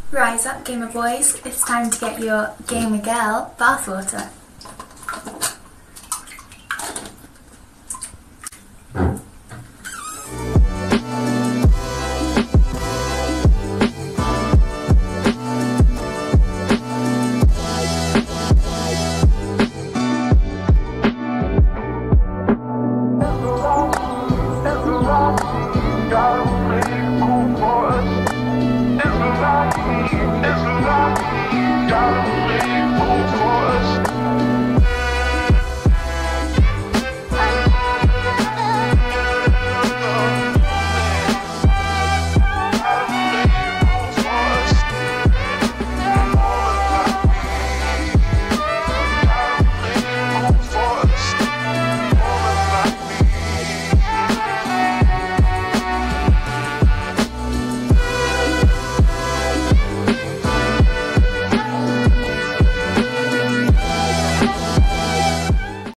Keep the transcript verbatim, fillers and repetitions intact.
Rise up, gamer boys. It's time to get your gamer girl bathwater.